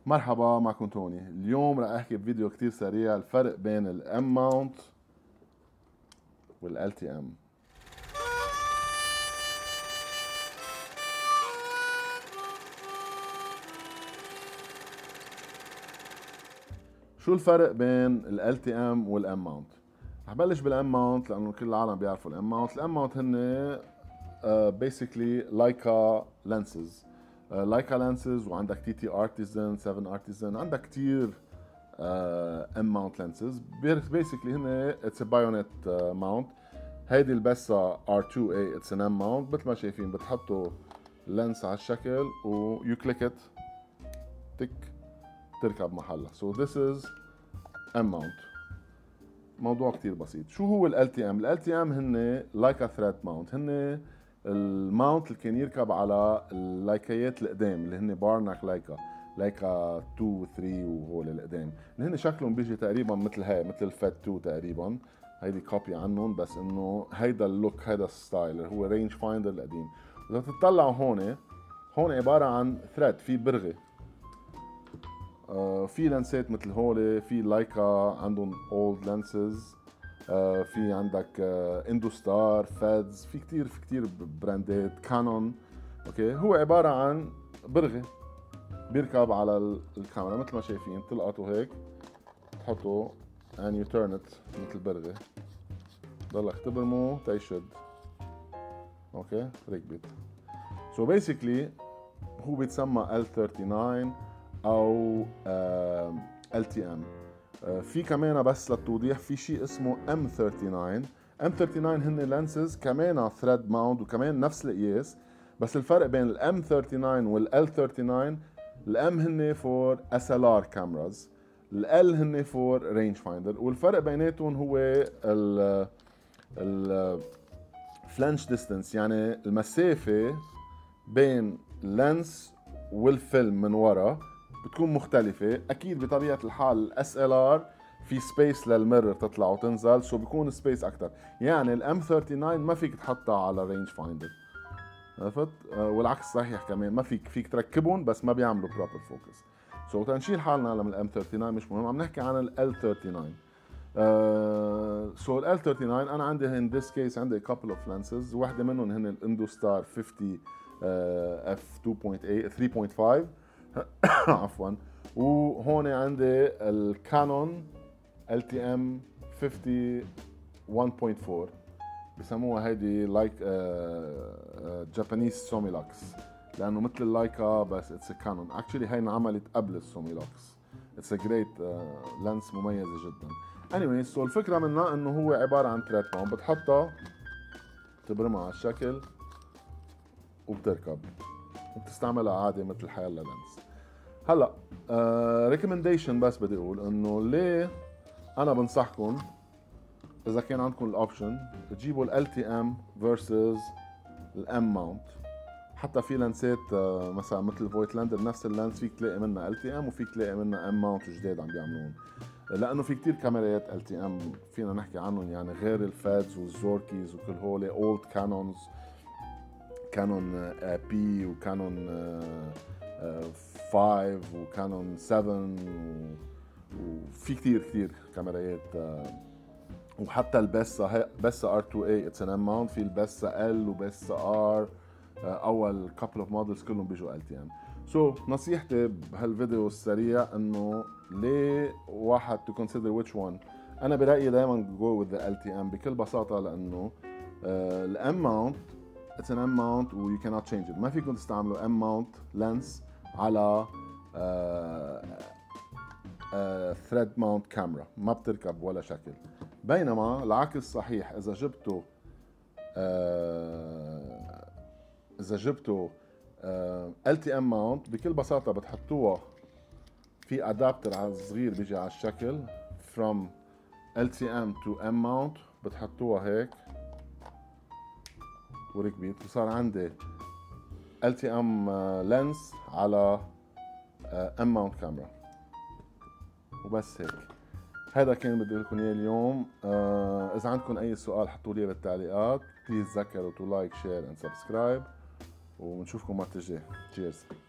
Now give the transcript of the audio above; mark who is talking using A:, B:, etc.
A: مرحبا، معكم توني. اليوم رح احكي بفيديو كتير سريع الفرق بين الام ماونت والال تي ام. شو الفرق بين ال تي ام والام ماونت؟ رح بلش بالام ماونت لانه كل العالم بيعرفوا الام ماونت. الام ماونت هن بيسكلي لايكا لانسز، لايكا لانسز، وعندك تي تي ارتيزن، 7 ارتيزن، عندك كتير ام ماونت لانسز. بيسكلي هن اتس بايونيت ماونت. هيدي البسة R2A اتس ان ام ماونت. مثل ما شايفين بتحطوا لينس على الشكل ويو كليك ات تك تركب محلها. سو ذس از ام ماونت. موضوع كتير بسيط. شو هو ال LTM؟ ال LTM هن لايكا ثريد ماونت، هن الماونت اللي كان يركب على اللايكايات القدام اللي هن بارناك لايكا 2 و 3 وهول القدام اللي هن شكلهم بيجي تقريبا مثل هاي، مثل الفات 2 تقريبا. هيدي كوبي عنهم، بس انه هيدا اللوك، هيدا الستايل اللي هو رينج فايندر القديم. اذا تطلعوا هون عباره عن ثريد في برغي. في لانسات مثل هول، في لايكا عندهم اولد لانسز، في عندك اندوستار، فادز، في كتير براندات، كانون. اوكي، هو عباره عن برغي بيركب على الكاميرا مثل ما شايفين. تلقطوا هيك، تحطوا and you turn it مثل برغي، ضلك تبرمه تيشد. اوكي، ركبت. so basically هو بيتسمى L39 او LTM. في كمان بس للتوضيح في شيء اسمه M39. M39 هن لانسز كمان ثريد ماونت وكمان نفس القياس، بس الفرق بين ال M39 وال L39، الام هن فور SLR كاميراز، ال هن فور رينج فايندر. والفرق بيناتهم هو ال فلانش ديستنس، يعني المسافة بين اللينس والفيلم من ورا بتكون مختلفة. أكيد بطبيعة الحال الاس ال ار في سبيس للميرور تطلع وتنزل، سو بيكون سبيس أكتر. يعني الام 39 ما فيك تحطها على رينج فايندر، عرفت؟ والعكس صحيح كمان، ما فيك تركبهم بس ما بيعملوا بروبر فوكس. سو تنشيل حالنا من الام 39 مش مهم، عم نحكي عن ال 39. سو ال 39 انا عندي ان ذس كيس عندي couple of lenses. واحدة منهم هن الاندوستار 50 اف 2.8 3.5 عفوا. وهون عندي الكانون LTM 50 1.4، بسموها هيدي لايك جابانيز سوميلاكس، لانه مثل اللايكا بس اتس كانون. اكشلي هي انعملت قبل السوميلاكس. اتس ا جريت لانس، مميزه جدا. anyway سو الفكره منها انه هو عباره عن ثلاث ماونت، بتحطها تبرمها على الشكل وبتركب وبتستعملها عادي مثل حيلا لانس. هلا ريكومنديشن بس بدي اقول انه ليه انا بنصحكم اذا كان عندكم الاوبشن تجيبوا ال LTM versus الام ماونت. حتى في لانسات مثلا مثل فويتلاندر نفس اللانس فيك تلاقي منها LTM وفيك تلاقي منها ام ماونت جداد عم بيعملون، لانه في كتير كاميرات LTM فينا نحكي عنهم، يعني غير الفادز والزوركيز وكل هول اولد كانونز، كانون بي وكانون 5 وكانون 7 وفي كتير كاميرات. وحتى البسة R2A اتس ان ام ماونت، في البسة L وبسة R. اول couple of models كلهم بيجوا LTM. سو نصيحتي بهالفيديو السريع انه ليه واحد to consider which one. انا برأيي دائما go with the LTM بكل بساطة، لانه الام ماونت اتس ان ام ماونت و you cannot change it. ما فيكم تستعملوا ام ماونت لينس على ثريد ماونت كاميرا، ما بتركب ولا شكل. بينما العكس صحيح، اذا جبتوا LTM ماونت بكل بساطة بتحطوها في ادابتر صغير بيجي على الشكل from LTM to M mount، بتحطوها هيك وركبت وصار عندي LTM لينس على M mount كاميرا. وبس هيك. هذا كان بدي لكم اياه اليوم. اذا عندكم اي سؤال حطوا لي بالتعليقات. بليز تذكروا تو لايك شير اند سبسكرايب، ونشوفكم مرة الجاي. تشيرز.